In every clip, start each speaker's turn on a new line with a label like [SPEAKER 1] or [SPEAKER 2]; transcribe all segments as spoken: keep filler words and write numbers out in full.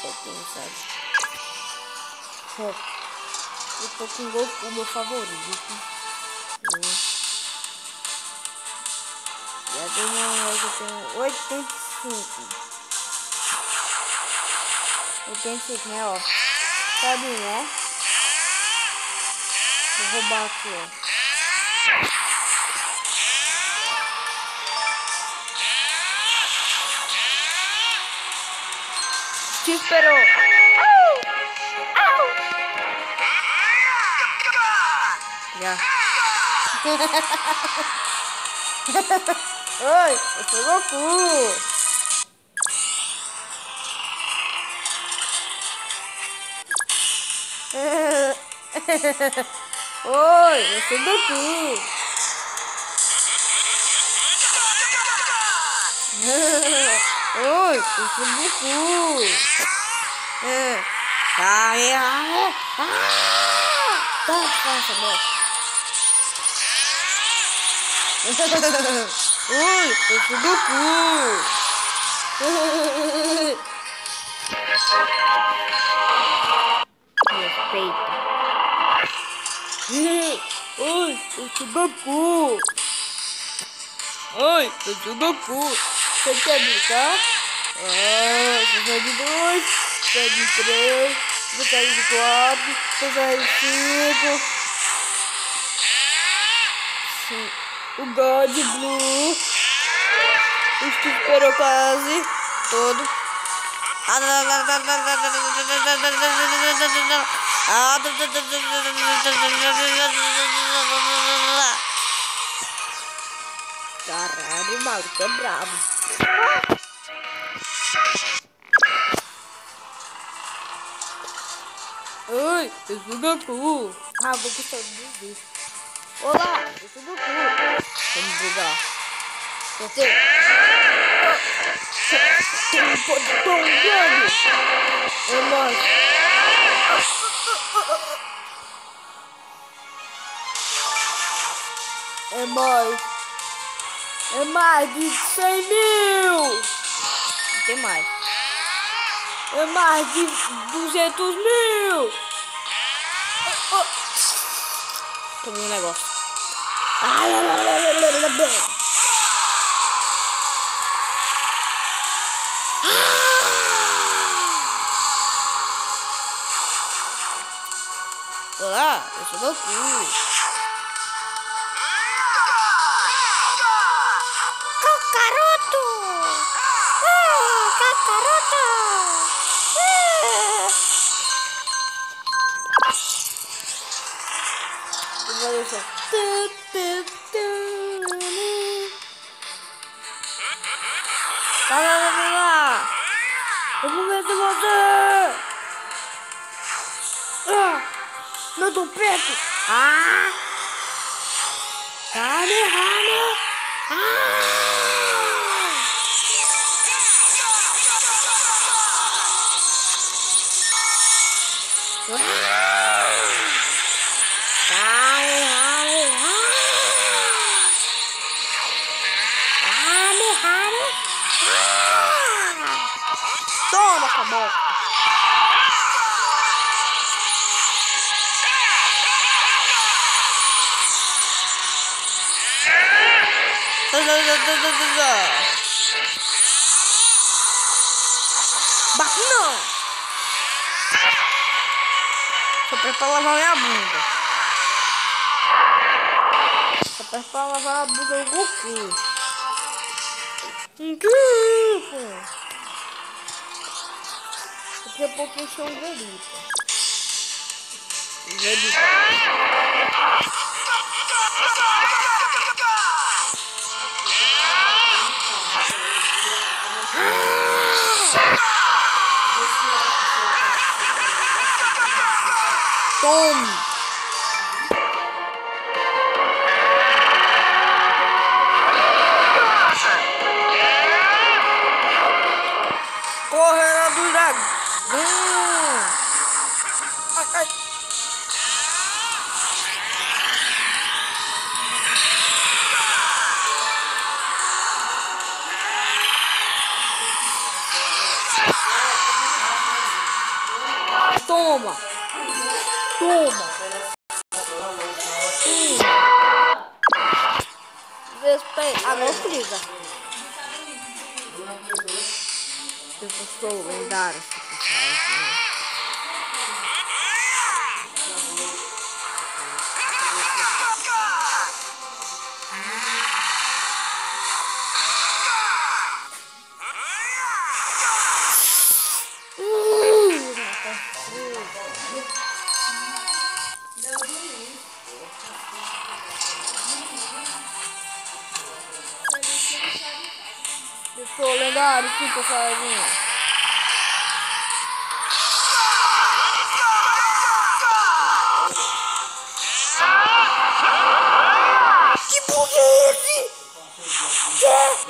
[SPEAKER 1] pouquinho, sabe? Oh, eu tô com o Goku, meu favorito. Hum. Já deu uma eu tenho oitenta e cinco. oitenta e cinco, né, ó. Sabe, né? Vou roubar aqui, ó. Te esperou. Au! Au! Já. Oi, eu sou Goku. Oi, eu sou Goku. Oi, eu sou Goku. Ai, ai, ai. Tá, passa, bora. Oi, eu sou Goku. Respeita. Oi, eu sou Goku. Oi, eu sou Goku. Você quer brincar? Ah, você sai de dois, sai de três, você sai de quatro, você sai de cinco. Sim. O God Blue. O que esperou quase todo. Caralho, o maluco é brabo. Oi, eu sou Goku. Ah, vou gostar de vídeo. Olá, eu sou Goku. Vamos jogar. Você? Tem um poder tão grande. É nóis. É mais. É mais de cem mil. Não tem mais. É mais de duzentos mil. Oh, oh. Tomei um negócio. Ah, lá, lá, lá, lá, lá, lá. Olá, eu sou Goku. Kakaroto! Ah, Kakaroto! Ah. Eu vou deixar. Tu, tu, tu. Tá, lá, lá, lá, lá. Eu vou ver se você. Ah, não tô perto. Ah! Hane, hane. Ah! Toma, acabou. Bate não. Só peço pra lavar minha bunda. Só peço pra lavar a bunda do Goku. Incrível. Daqui a pouco eu sou um Vegeta. Vegeta. Tome! Correndo do dragão! Ai, ai. Toma! Toma! Hum. Respeita. Ah, não friga. Eu sou lendário. Eu sou lendário, Super Saiyajin. Que porra é esse? Que?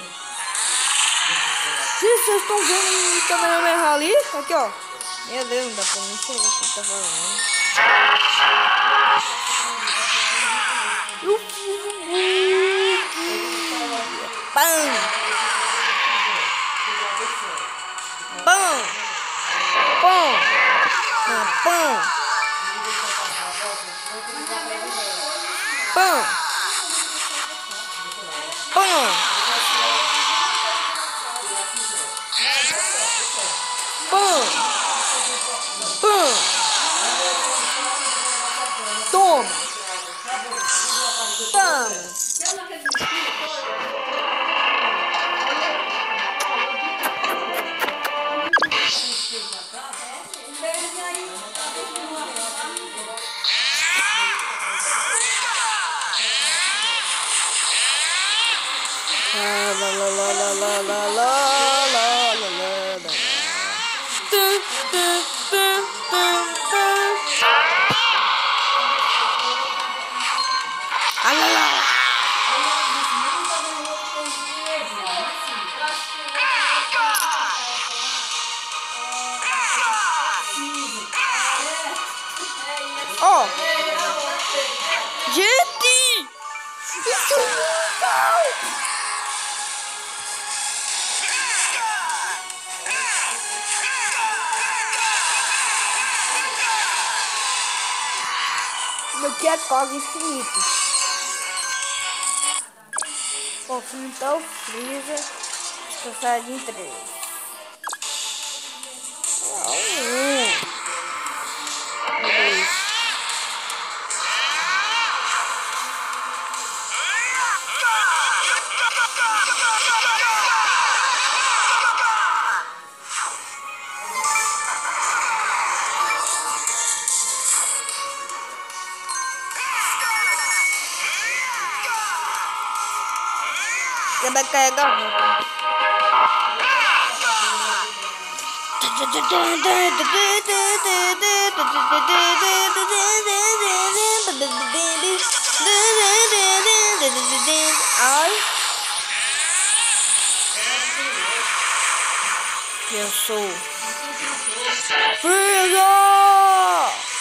[SPEAKER 1] Gente, vocês estão vendo o Kamehameha ali? Aqui, ó. Meu Deus, não dá pra nem enxergar o que ele tá falando. Eu fiz um Pam! Pam! Pam! Ah, pam! Pam! Pam! Pam! Pam! Toma! Toma! La la la la la la la la la la la. Tu tu tu tu tu. Ah la la. Oh, gente, isso é legal. Daqui é quase infinito. Ó, então Freeza, Saiyajin três. Um. Dois. Você vai carregar roupa. Ai. Eu sou Freeza!